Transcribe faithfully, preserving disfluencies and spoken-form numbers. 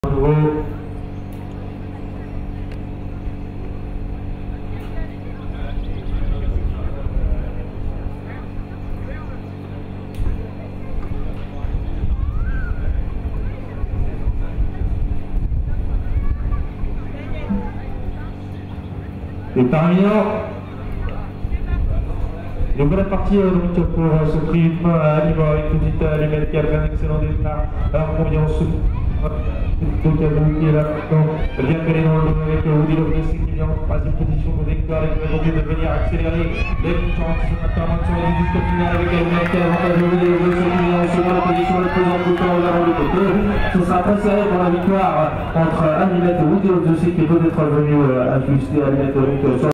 nouveau. Et terminant. Et voilà parti euh, donc pour euh, ce prix de main à Lima, une petite allumette qui a fait un excellent départ. Alors combien on se donc à vous qui est là maintenant, bien collé dans le dos avec Woody Loftus qui vient en troisième position pour Victor et qui va tenter de venir accélérer les chances notamment sur les disques finales avec Allumette qui est avantage Woody Loftus qui vient en seconde position, le pesant tout le temps vers le côté. Ce sera très serré pour la victoire entre Allumette et Woody Loftus qui peut être venu ajuster Allumette donc